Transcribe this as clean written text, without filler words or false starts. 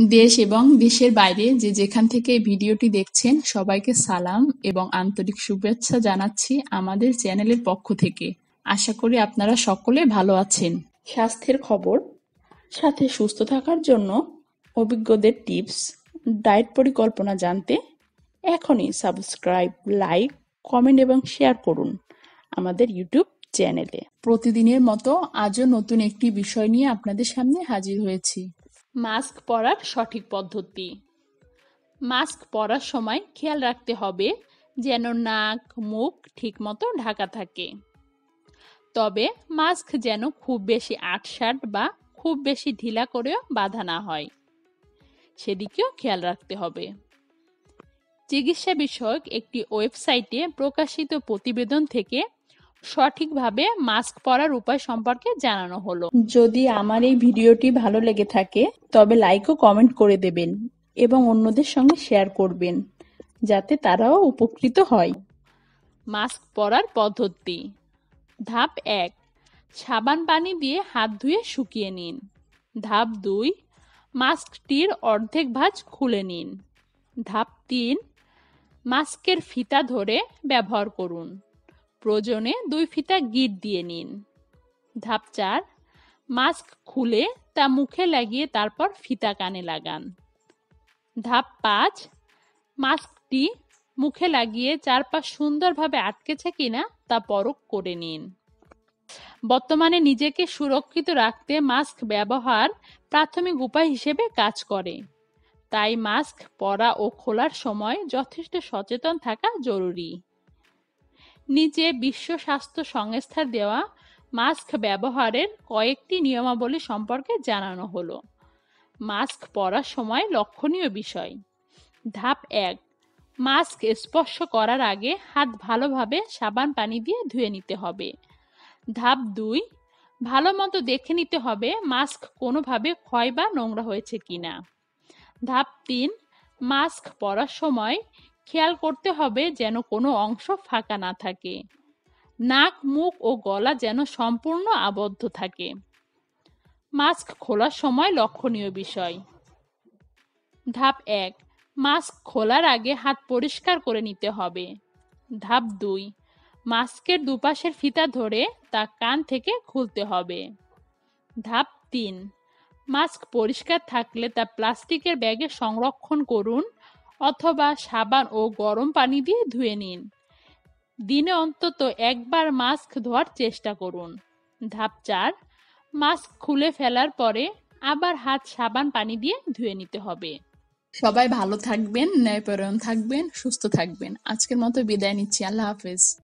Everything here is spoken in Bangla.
দেশ এবং দেশের বাইরে যে যেখান থেকে এই ভিডিওটি দেখছেন সবাইকে সালাম এবং আন্তরিক শুভেচ্ছা জানাচ্ছি আমাদের চ্যানেলের পক্ষ থেকে। আশা করি আপনারা সকলে ভালো আছেন। স্বাস্থ্যের খবর, সাথে সুস্থ থাকার জন্য অভিজ্ঞদের টিপস, ডায়েট পরিকল্পনা জানতে এখনই সাবস্ক্রাইব, লাইক, কমেন্ট এবং শেয়ার করুন আমাদের ইউটিউব চ্যানেলে। প্রতিদিনের মতো আজও নতুন একটি বিষয় নিয়ে আপনাদের সামনে হাজির হয়েছি। মাস্ক পরার সঠিক পদ্ধতি। মাস্ক পরার সময় খেয়াল রাখতে হবে যেন নাক, মুখ ঠিকমতো ঢাকা থাকে। তবে মাস্ক যেন খুব বেশি আঁটসাঁট বা খুব বেশি ঢিলা করেও বাঁধা না হয়, সেদিকেও খেয়াল রাখতে হবে। চিকিৎসা বিষয়ক একটি ওয়েবসাইটে প্রকাশিত প্রতিবেদন থেকে সঠিকভাবে মাস্ক পরার উপায় সম্পর্কে জানানো হলো। যদি আমার এই ভিডিওটি ভালো লেগে থাকে তবে লাইক ও কমেন্ট করে দেবেন এবং অন্যদের সঙ্গে শেয়ার করবেন যাতে তারাও উপকৃত হয়। মাস্ক পরার পদ্ধতি। ধাপ 1, সাবান পানি দিয়ে হাত ধুয়ে শুকিয়ে নিন। ধাপ 2, মাস্কটির অর্ধেক ভাঁজ খুলে নিন। ধাপ 3, মাস্কের ফিতা ধরে ব্যবহার করুন। প্রয়োজনে 2 ফিতা গিঁট দিয়ে নিন। ধাপ 4, মাস্ক খুলে তা মুখে লাগিয়ে তারপর ফিতা কানে লাগান। ধাপ 5, মাস্কটি মুখে লাগিয়ে চারপাশ সুন্দরভাবে আটকেছে কিনা তা পরখ করে নিন। বর্তমানে নিজেকে সুরক্ষিত রাখতে মাস্ক ব্যবহার প্রাথমিক উপায় হিসেবে কাজ করে, তাই মাস্ক পরা ও খোলার সময় যথেষ্ট সচেতন থাকা জরুরি। নিচে বিশ্ব স্বাস্থ্য সংস্থার দেওয়া মাস্ক ব্যবহারের কয়েকটি নিয়মাবলী সম্পর্কে জানানো হলো। মাস্ক পরার সময় লক্ষণীয় বিষয়। ধাপ 1, মাস্ক স্পর্শ করার আগে হাত ভালোভাবে সাবান পানি দিয়ে ধুয়ে নিতে হবে। ধাপ 2, ভালো মতো দেখে নিতে হবে মাস্ক কোনোভাবে ক্ষয় বা নোংরা হয়েছে কিনা। ধাপ 3, মাস্ক পরার সময় খেয়াল করতে হবে যেন কোনো অংশ ফাঁকা না থাকে। নাক, মুখ ও গলা যেন সম্পূর্ণ আবদ্ধ থাকে। মাস্ক খোলার সময় লক্ষণীয় বিষয়। ধাপ 1, মাস্ক খোলার আগে হাত পরিষ্কার করে নিতে হবে। ধাপ 2, মাস্কের দুপাশের ফিতা ধরে তা কান থেকে খুলতে হবে। ধাপ 3, মাস্ক পরিষ্কার থাকলে তা প্লাস্টিকের ব্যাগে সংরক্ষণ করুন অথবা সাবান ও গরম পানি দিয়ে ধুয়ে নিন। দিনে অন্তত একবার মাস্ক ধোয়ার চেষ্টা করুন। ধাপ 4, মাস্ক খুলে ফেলার পরে আবার হাত সাবান পানি দিয়ে ধুয়ে নিতে হবে। সবাই ভালো থাকবেন, ন্যায়পরায়ণ থাকবেন, সুস্থ থাকবেন। আজকের মতো বিদায় নিচ্ছি। আল্লাহ হাফেজ।